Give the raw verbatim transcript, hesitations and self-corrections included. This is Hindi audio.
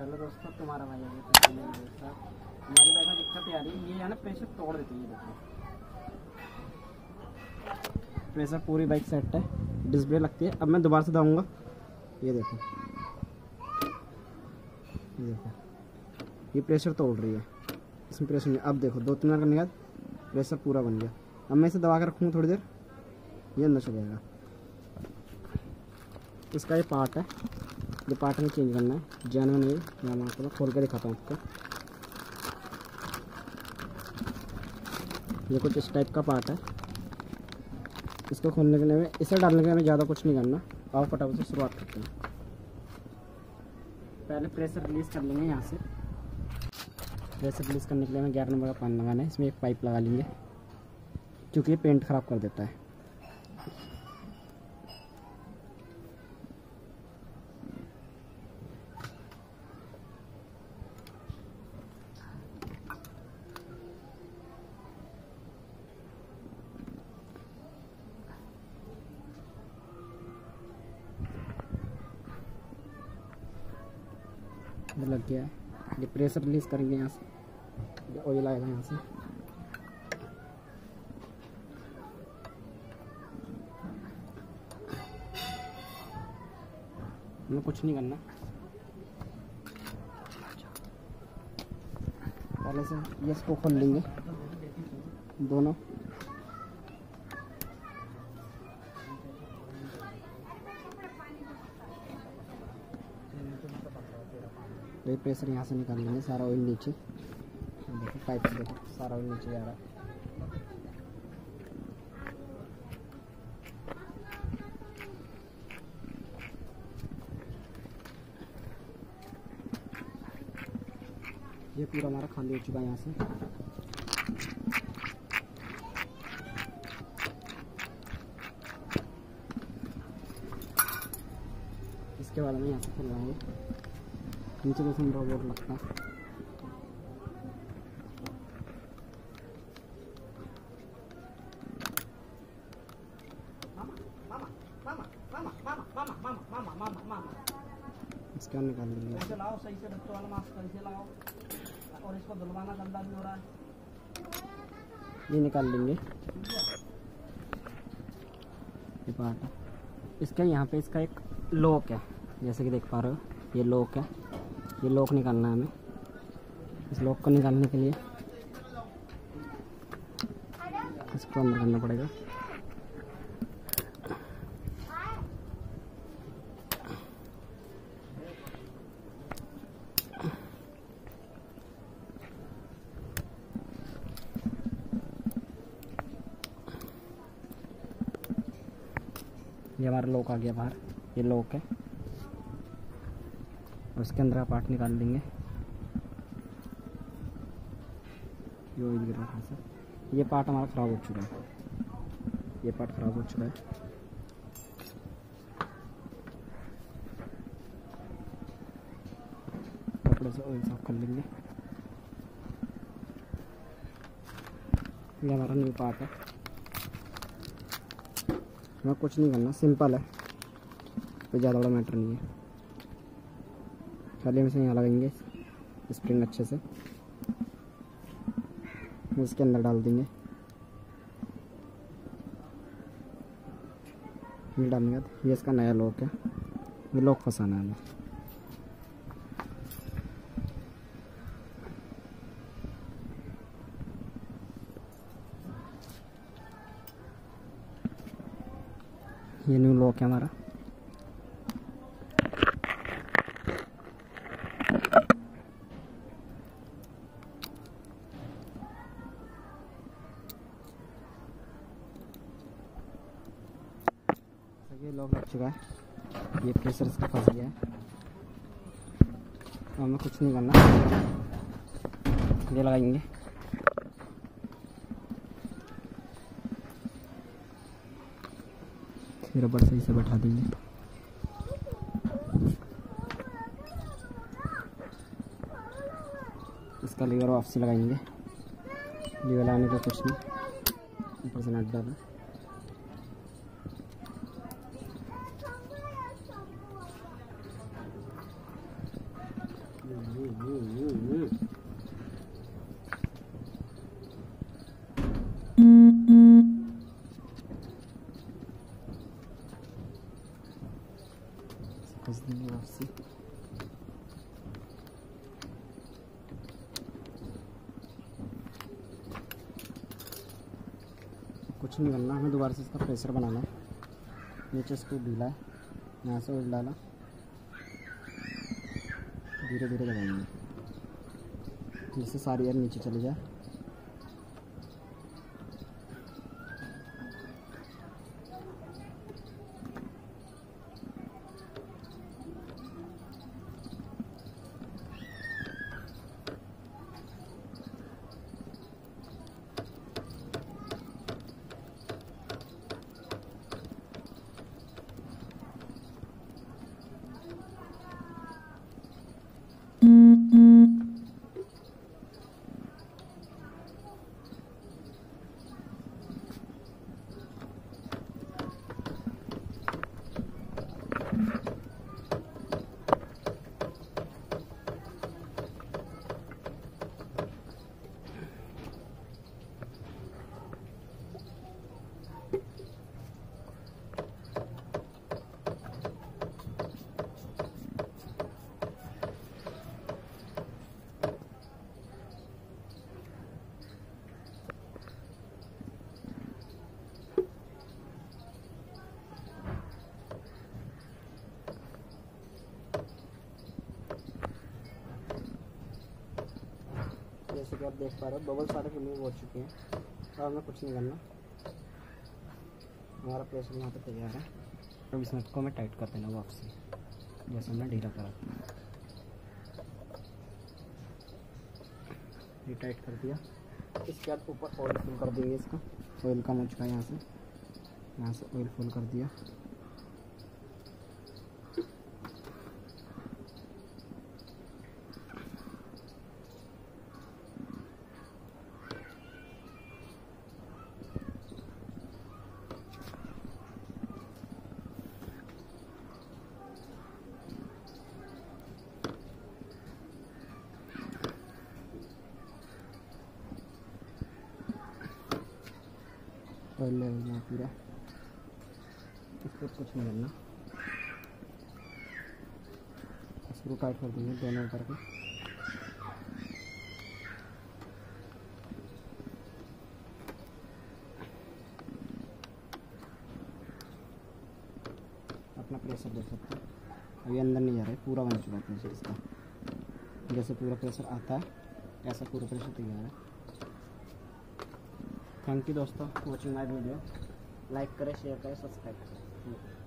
हेलो दोस्तों, तुम्हारा भाई है तो हमारी बाइक में दिक्कत आ रही है, ये है ना प्रेशर तोड़ देती है। देखो प्रेशर पूरी बाइक सेट है, डिस्प्ले लगती है। अब मैं दोबारा से दबाऊंगा, ये देखो ये देखो ये प्रेशर तोड़ रही है, इसमें प्रेशर नहीं। अब देखो दो तीन बार करने के बाद प्रेशर पूरा बन गया। अब मैं इसे दबा कर रखूँगा थोड़ी देर, ये अंदर चल जाएगा। इसका ये पार्ट है, ये पार्ट हमें चेंज करना है। जेन्युइन ये मैं आपको खोल के दिखाता हूँ आपको। ये कुछ इस टाइप का पार्ट है। इसको खोलने के लिए में इसे डालने के लिए हमें ज़्यादा कुछ नहीं करना। आओ फटाफट से शुरुआत करते हैं। पहले प्रेशर रिलीज़ कर लेंगे। यहाँ से प्रेशर रिलीज़ करने के लिए हमें ग्यारह नंबर का पानी लगाना है। इसमें एक पाइप लगा लेंगे क्योंकि ये पेंट ख़राब कर देता है। लग गया है। ये प्रेशर रिलीज करेंगे यहाँ से, ऑयल आएगा यहाँ से। हमें कुछ नहीं करना, पहले से ये इसको खोल लेंगे दोनों। तो ये प्रेशर यहाँ से निकाल लेंगे, सारा ऑयल नीचे। देखो पाइप से देखो सारा ऑयल नीचे जा रहा है। ये पूरा हमारा खाली हो चुका है यहाँ से। इसके बाद में यहाँ से खुलवाएंगे, नीचे जैसे रोबोट लगता है। इसका निकाल लेंगे। ऐसे लाओ सही से, बच्चों वाला मास्क ऐसे लाओ और इसको धुलवाना गंदा नहीं हो रहा है। ये निकाल लेंगे ये पार्ट। इसका यहाँ पे इसका एक लॉक है, जैसे कि देख पा रहे हो ये लॉक है। ये लॉक निकालना है हमें। इस लॉक को निकालने के लिए इसको अंदर करना पड़ेगा। ये हमारा लॉक आ गया बाहर, ये लॉक है। और इसके अंदर का पार्ट निकाल लेंगे। ये ऑयल गिर रहा है, ये पार्ट हमारा ख़राब हो चुका है। ये पार्ट ख़राब हो चुका है। कपड़े से ऑयल साफ कर लेंगे। ये हमारा न्यू पार्ट है। हमें कुछ नहीं करना, सिंपल है, कोई ज़्यादा बड़ा मैटर नहीं है। खाली हम इसे यहाँ लगाएंगे स्प्रिंग अच्छे से, इसके अंदर डाल देंगे। ये डालने के बाद ये इसका नया लॉक है, ये लॉक फंसाना है हमें। ये न्यू लॉक है हमारा। ये लॉक लग चुका है, ये प्रेशर इसका फंस गया है। तो हमें कुछ नहीं करना, ये लगाएंगे। फिर रबड़ सही से बैठा देंगे। इसका लीवर वापसी लगाएंगे। लीवर लगाने का कुछ नहीं, ऊपर से नट डाला। कस देंगे वापसी। कुछ नहीं करना, हमें दोबारा से इसका प्रेशर बनाना है। नीचे स्क्रू ढीला है, यहाँ से उल्टा डाला, धीरे धीरे दबाएंगे जिससे सारी एयर नीचे चली जाए। जैसे कि आप देख पा रहे हो बबल सारे रिमूव हो चुके हैं। अब हमें कुछ नहीं करना, हमारा प्रेशर यहाँ पे तैयार है। अब इस नट को हमें टाइट कर देना वापसी, जैसे हमने ढीला करा। ये टाइट कर दिया। इसके बाद ऊपर ऑयल फुल कर देंगे। इसका ऑयल कम हो चुका है, यहाँ से यहाँ से ऑयल फुल कर दिया। ऑयल ले लेना पूरा, इस पर कुछ नहीं करना। स्क्रू टाइट कर देंगे दोनों ऊपर के। अपना प्रेशर देख सकते हैं, अभी अंदर नहीं जा रहा है, पूरा बन चुका है प्रेशर इसका। जैसे पूरा प्रेशर आता है ऐसा पूरा प्रेशर तैयार है। थैंक यू दोस्तों वॉचिंग माय वीडियो। लाइक करें, शेयर करें, सब्सक्राइब करें।